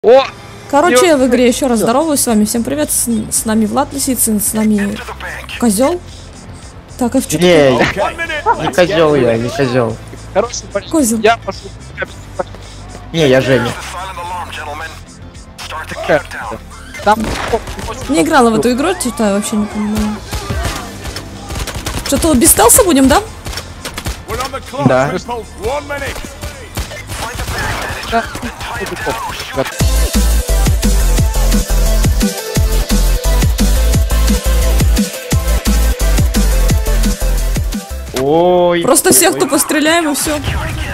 О! Короче, я в игре еще раз здороваюсь с вами. Всем привет, с нами Влад Лисицын, с нами Козел. Так, а в чем? Не козел я, не козел. Козел. Я пошел. Не, я Женя. Там Не играла в эту игру, что-то я вообще не понимаю. Что-то без стелса будем, да? Да. Ой. Просто всех тупо стреляем и все.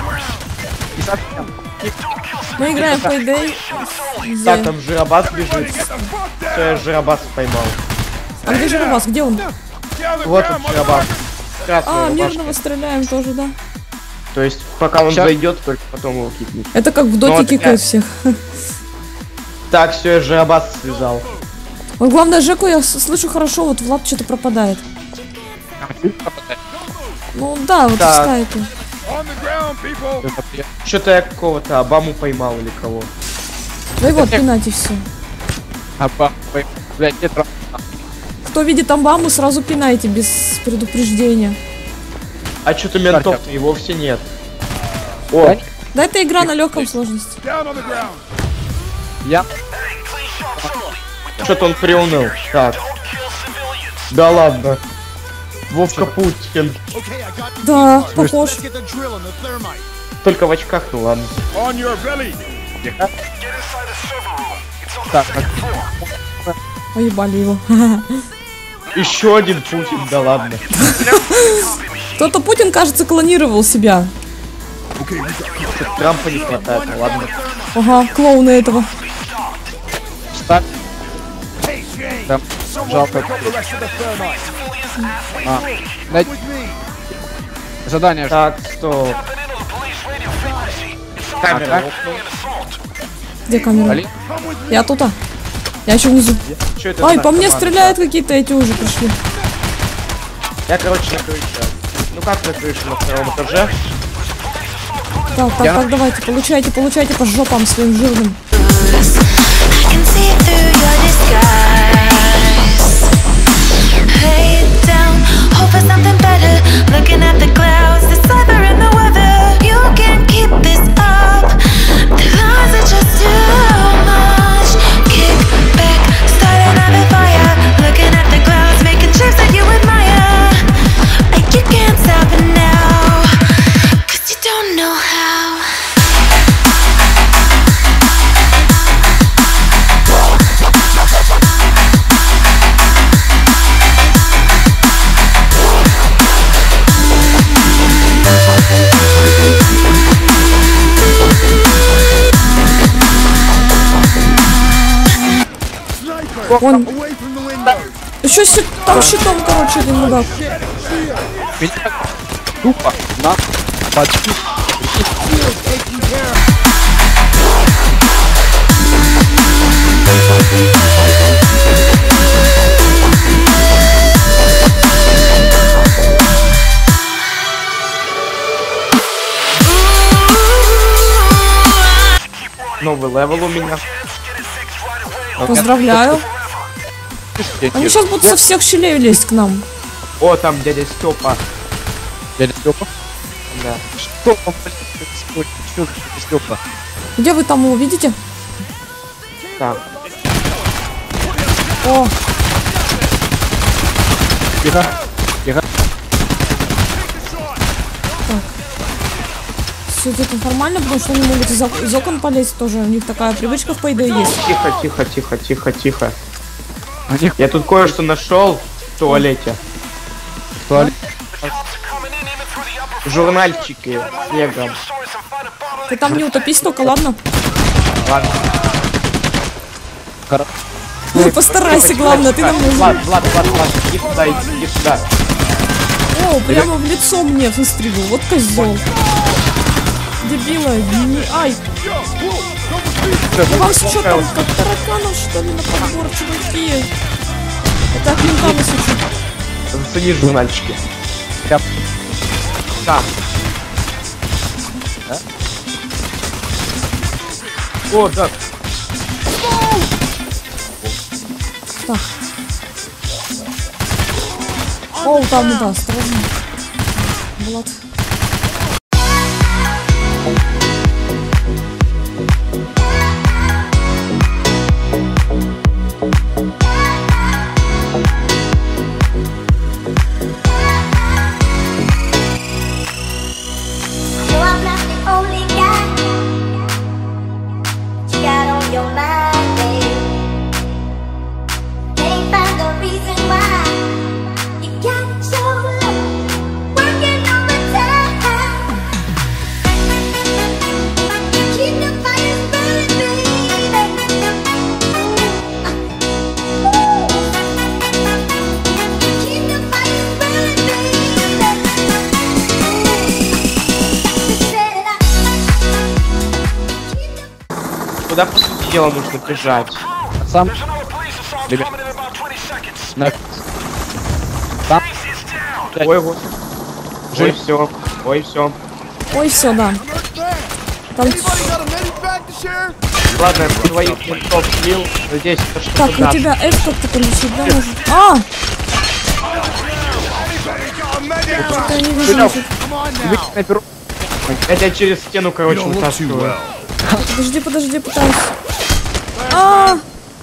Мы играем в Payday. Так, там жиробас бежит. Все, я жиробаса поймал. А где Жиробас? Где он? Вот он, жиробас. А, мирного стреляем тоже, да. То есть, пока он зайдет, только потом его кикнет. Это как в доте вот кикают всех. Так, все, я жиробас связал. Вот главное, Жеку я слышу хорошо, вот Влад что-то пропадает. Ну да, вот Так. это. Что-то я какого-то Обаму поймал или кого. Да и вот, пинайте все. Блять, нет. Кто видит Амбаму, сразу пинайте без предупреждения. А что-то ментов-то и вовсе нет. О, Да это игра на легком сложности. Я. что-то он приуныл. Так. Да ладно. Вовка Путин. Да, похож. Только в очках, ну ладно. Так, Поебали его. Еще один Путин, да ладно. Кто-то Путин, кажется, клонировал себя. Трампа не хватает, ну ладно. Ага, клоуна этого. так. Там жалко. Задание. Так, стоп. Камера. Где камера? Али? Я тут. Я еще внизу. Чё это Ай, за по мне команда? стреляют какие-то эти уже пришли. Я, короче, на крыше. Ну как на крыше, на втором этаже? Так, так, так, давайте, получайте, получайте по жопам своим жирным. Can see through your disguise. Lay it down, hope for something better. Looking at the clouds, the cyber and the weather. You can't keep this up. The lies are just too much. Kick back, start another fire. Looking at the clouds, making shapes that you admire. And you can't stop it now, 'cause you don't know how. Он... Еще там щитом, короче, один мудак. Меня тупо на почти. Новый левел у меня. Поздравляю. Они сейчас будут со всех щелей лезть к нам. О, там дядя Степа. Дядя Степа? Да. Что там происходит? Что за дядя Степа? Где вы там его видите? Так. О, Тихо. Тихо. все это нормально, потому что они могут из окон полезть тоже. У них такая привычка в Payday есть. Тихо, тихо, тихо, тихо, тихо. Они Я тут кое-что нашел в туалете. туалет. Журнальчики снегом. Ты там не утопись только, ладно? Ладно. Постарайся, главное, ты нам нужен. Влад, иди сюда, иди сюда. О, прямо в лицо мне выстрелил. Вот козел. Дебила, не... Ай! У вас что там, как тараканов, что ли, на подбор, чуваки? Это от мента нас учат. Зацени журнальчики. Я... Так. О, да. Так. О, там, да, осторожно. Влад. Куда, по сути дела, нужно бежать? Сам. Ребят. На. Там. Ой, вот. Ой, все. Ой, все. Ой, все, да. Там... Ладно, я твоих ментов слил. Надеюсь, это что-то Так, на тебя F как-то полечить, да, может? А! Что-то я не вижу. ничего. Я тебя через стену, короче, вытаскиваю. Подожди, подожди, пытаюсь. А!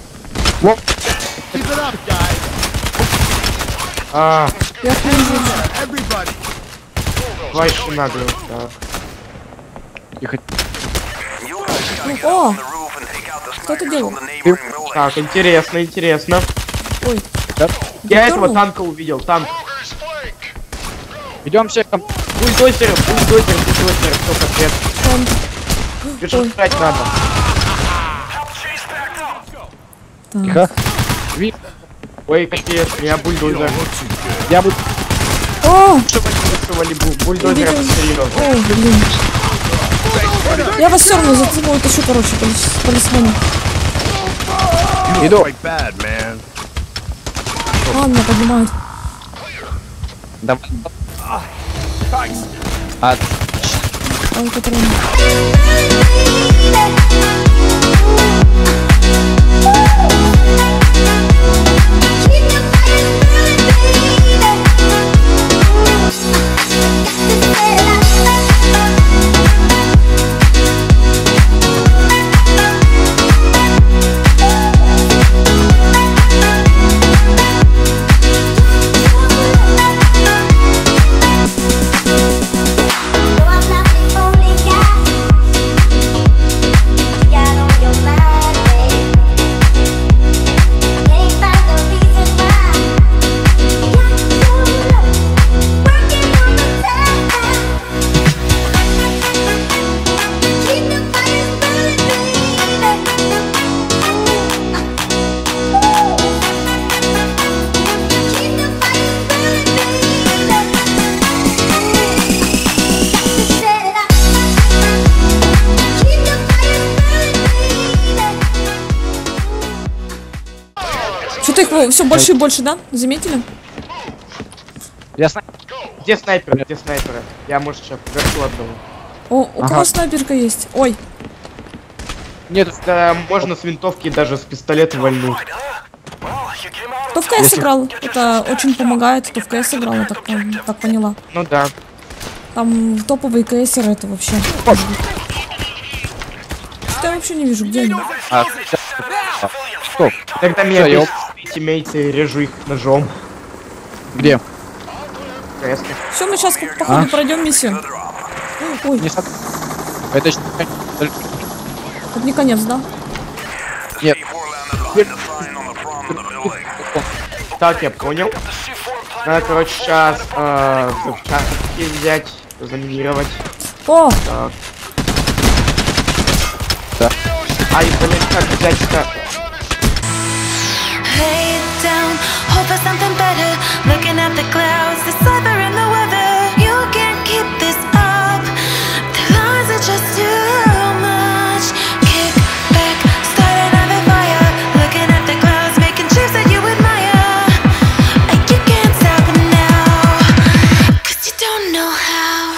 Я их не вижу. Твоя нагло. Так. Тихо. О! Что ты делал? Так, интересно, интересно. Ой. Да. Я дёрнул? этого танка увидел, танк. Идем всех там. Бульдозер, кто капец. Там. Бежать надо. Так. Тихо. Ви. Ой, капец, меня бульдозер. Я буду. О! Бульдозер обстрелил. Ой, блин. Я вас все равно затяну, тащу, короче, полисмена. Иду. А, меня поднимают. Давай. А, Ой, патроны. Что-то их все больше и больше, да? Заметили? я знаю. Где снайперы? Где снайперы? Я, может, сейчас поверху одного. О, у кого снайперка есть? Ой. Нет. Да, можно с винтовки даже с пистолета вальнуть. Кто в КС играл? Это очень помогает. Кто в КС играл, я так поняла. Ну да. Там топовые КСеры, это вообще. Что я вообще не вижу, где они? Стоп. Тогда меня Всё, я бесит тиммейты, режу их ножом. Где? Крестно. Все, мы сейчас походу пройдем миссию. Ой, Не сад. Это ж- это не конец, да? Нет. Так, я понял. Надо, короче, сейчас взрывчатки взять, заминировать. О! Так. Да. Ай, блин, как взять-то? Lay it down, hope for something better. Looking at the clouds, the cyber and the weather. You can't keep this up. The lies are just too much. Kick back, start another fire. Looking at the clouds, making trips that you admire. You can't stop it now, 'cause you don't know how.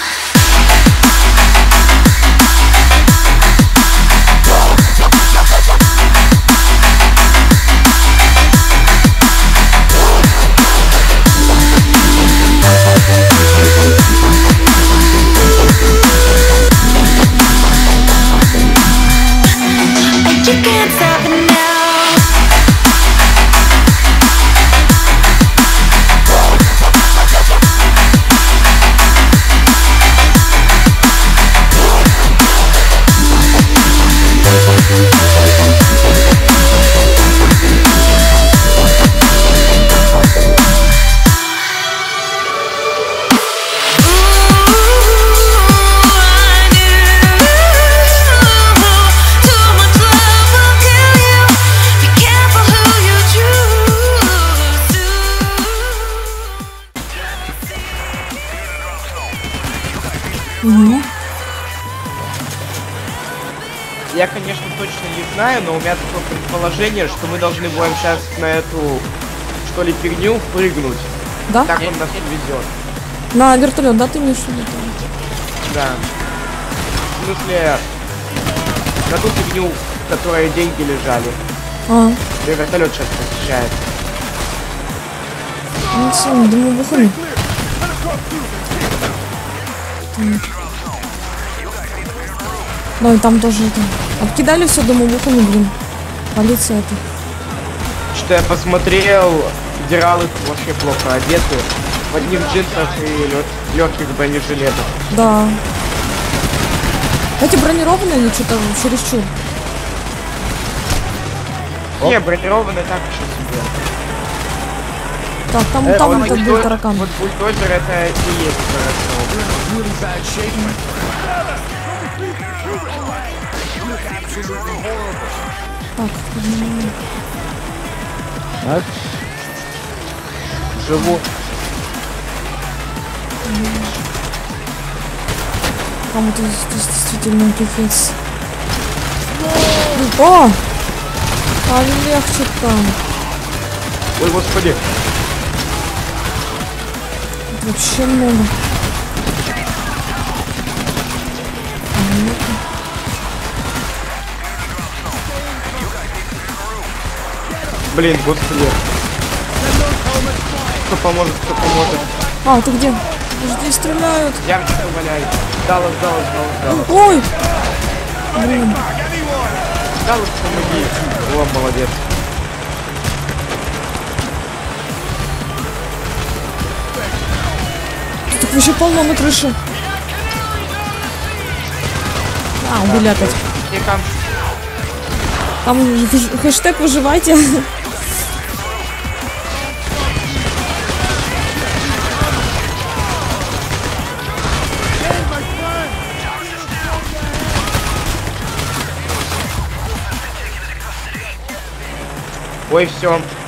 you can't stop it now. Я, конечно, точно не знаю, но у меня такое предположение, что мы должны будем сейчас на эту, что ли, фигню прыгнуть. Да? Так он нас увезет. На вертолет, да, ты имеешь в виду? Да. В смысле, на ту фигню, в которой деньги лежали. А, И вертолет сейчас посещает. ну все, думаю, выходим. Ну и там тоже это. Обкидали все, думаю, выходим, блин. Полиция это. Что я посмотрел, федералы вообще плохо одеты. В одних джинсах и легких бронежилетах. Да. Эти бронированные или что-то чересчур? Не, бронированные так еще себе. Так, там Вот этот был таракан. Вот бульдозер это и есть хорошо. Так, Так. Живу. там вот здесь действительно пипец. О! Полегче там. Ой, господи. Тут вообще много. Блин, господи. Кто поможет, кто поможет. А, ты где? Здесь стреляют. Я что валяю. Даллас. Ой! Блин. Даллас, помоги. О, молодец. Тут вообще полно на крыше. А, убили опять. И там Там хэштег выживайте. ой, все.